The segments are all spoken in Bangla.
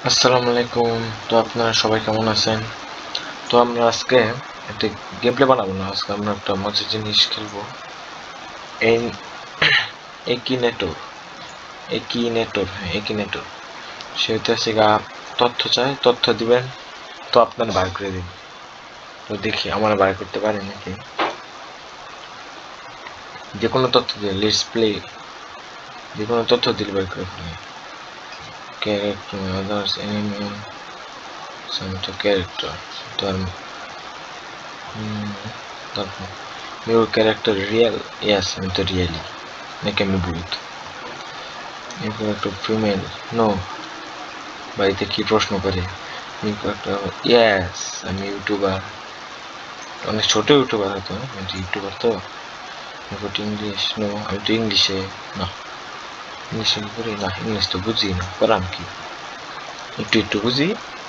আসসালামু আলাইকুম। তো আপনারা সবাই কেমন আছেন? তো আমরা আজকে একটা গেম প্লে বানাবো না, আজকে আমরা একটা মজার জিনিস খেলবো। এই একিনেটর একিনেটর সেটা হচ্ছে তথ্য চায়, তথ্য দিবেন, তো আপনারা বার করে দিন। তো দেখি আমরা বার করতে পারি নাকি। যে কোনো তথ্য দিয়ে লেটস প্লে, যে কোনো তথ্য দিলে বার করে ফেলি। Character, others, animal, something character. তারপর your character real? Yes, আমি তো রিয়েলি। নাকি আমি ভূত? your character female? No. বাড়িতে কি প্রশ্ন করে? your character yes, আমি ইউটিউবার। অনেক ছোট ইউটিউবার হয়তো, আমি তো ইউটিউবার তো। your English? নো, আমি তো ইংলিশে না। ইংলিশে কি করি? না, ইংলিশ তো বুঝি না, করাম কি? একটু একটু বুঝি।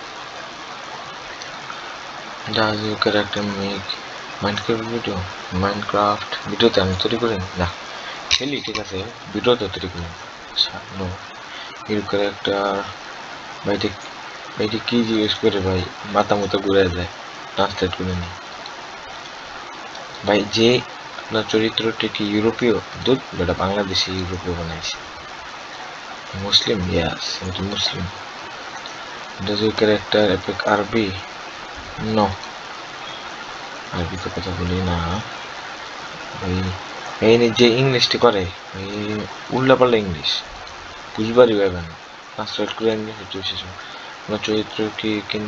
does your character make Minecraft video? Minecraft ভিডিওতে আমি তৈরি করি না, খেলি ঠিক আছে, ভিডিও তো তৈরি করি। আচ্ছা, নো। your character ভাইটি ভাইটি কি জিজ্ঞেস করে ভাই, মাথা মতো ঘুরে যায়। ট্রান্সলেট করে নি ভাই। যে আপনার চরিত্রটি কি ইউরোপীয়? দুধ বেটা, বাংলাদেশি ইউরোপীয় বানাইছে। মুসলিম? ইয়াস, আমি তো মুসলিম। Does your character speak Arabi? No, আরবিতে কথা বলি না ভাই। এই যে ইংলিশটি করে ভাই, উল্লা পাল্লা ইংলিশ বুঝবারই পাবে না। ট্রান্সলেট করে ইংলিশ হচ্ছে শেষ। আপনার চরিত্র কি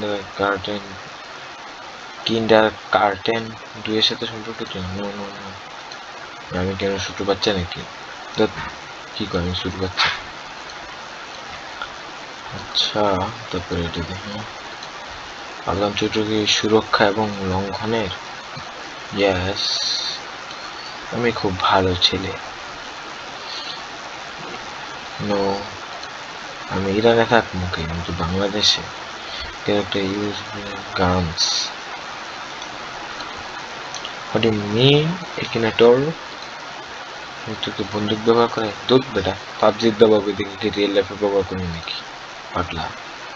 কিন্ডার গার্ডেন 2 এর সাথে সম্পর্কিত? No no no. আমি কেন ছোট বাচ্চা নাকি? কি করে আমি ছোট বাচ্চা? আচ্ছা, তারপরে এটা দেখি। আগাম চরিত্র কি সুরক্ষা এবং লঙ্ঘনের? ইয়েস, আমি খুব ভালো ছেলে। নো, আমি ইরানে থাকবো, কিন্তু বাংলাদেশে। Character use guns? What do you mean Akinator? তোকে বন্দুক ব্যবহার করে? দুধ বেটা, পাবজির ব্যবহার করে দেখি কি রিয়েল লাইফে ব্যবহার করি নাকি, পাগলা।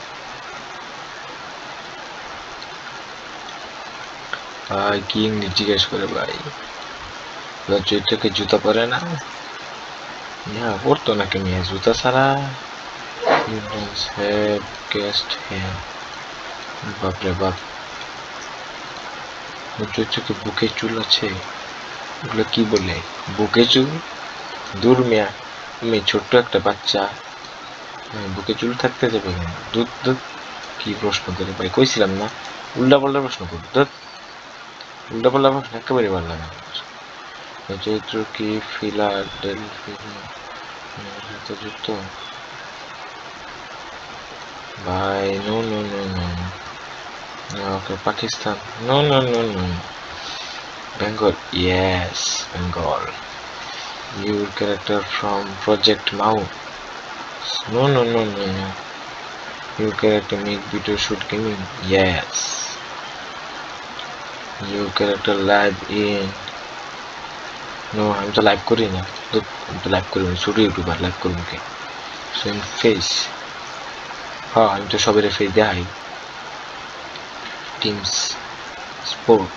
ভাই কি ইংলিশ জিজ্ঞেস করে ভাই? চরিত্রকে জুতা পরে না? হ্যাঁ, পরতো নাকি মেয়ে জুতা ছাড়া? বাপরে বাপ। চরিত্রকে বুকে চুল আছে? ওগুলো কি বলে, বুকে চুল? দূর মিয়া, তুমি ছোট্ট একটা বাচ্চা, বুকে চুল থাকতে যাবে কেন? দুধ দুধ, কি প্রশ্ন করে ভাই, কইছিলাম না উল্টা পাল্টা প্রশ্ন করি। দুধ, উল্টা পাল্টা প্রশ্ন একেবারে ভালো লাগে না। চরিত্র কি ফিলাডেলফিয়া যুক্ত? ভাই no no no no. Okay, Pakistan? No no no no. Bengal? Yes, Bengal. Your character from Project Mau? No no no no no. Your character make video shoot gaming? Yes. Your character live in? No, আমি তো লাইভ করি না। আমি তো লাইভ করি না, ছোট ইউটিউবার, লাইভ করবো কে? Same face? হ্যাঁ, আমি তো সবের ফেস দেখাই। Teams sport?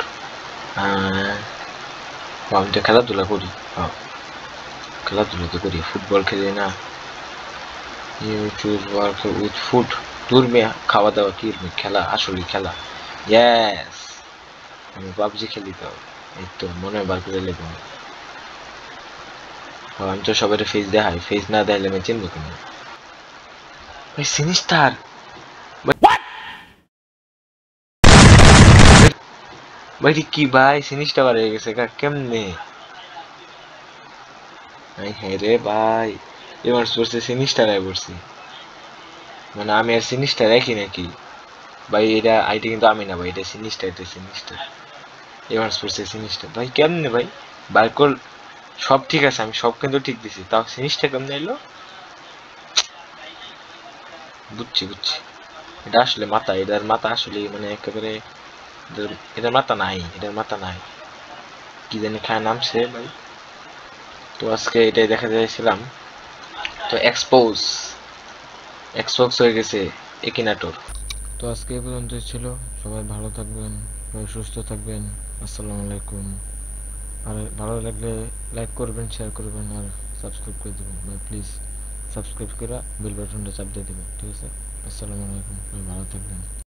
আমি তো খেলাধুলা করি। হ্যাঁ, খেলাধুলা তো করি, ফুটবল খেলি না। You choose work with food? দূর মিয়া, খাওয়া দাওয়া কি খেলা? আসলে খেলা। ইয়েস, আমি পাবজি খেলি তো। এই তো মনে হয় বার করে লেবো। আমি তো সবাই ফেস দেখাই, ফেস না দেখাইলে আমি চিনবো কেন ভাই? সিনিস্টার ভাই, কি ভাই সিনিস্টার বার হয়ে গেছে কেমনে? হ্যাঁ রে ভাই, এবার পড়ছে সিনিস্টার আয় পড়ছি, মানে আমি আর সিনিস্টার একই নাকি ভাই? এটা আইটি কিন্তু আমি না ভাই, এটা সিনিস্টার, এটা সিনিস্টার। এবার পড়ছে সিনিস্টার ভাই, কেমনে ভাই বার কর? সব ঠিক আছে, আমি সব কিন্তু ঠিক দিছি, তাও সিনিস্টার কেমনে এলো? বুঝছি বুঝছি, এটা আসলে মাথা, এটার মাথা আসলে মানে একেবারে, এটার মাথা নাই, এটার মাথা নাই, কি জানি খায় নামছে ভাই। তো আজকে এটাই দেখা যাচ্ছিলাম, তো এক্সপোজ হয়ে গেছে। একিনাটোর। তো আজকে এই পর্যন্তই ছিল। সবাই ভালো থাকবেন, সবাই সুস্থ থাকবেন। আসসালামু আলাইকুম। আর ভালো লাগলে লাইক করবেন, শেয়ার করবেন আর সাবস্ক্রাইব করে দেবেন। প্লিজ সাবস্ক্রাইব করে বেল বাটনটা চাপ দিয়ে দেবেন, ঠিক আছে? আসসালামু আলাইকুম, সবাই ভালো থাকবেন।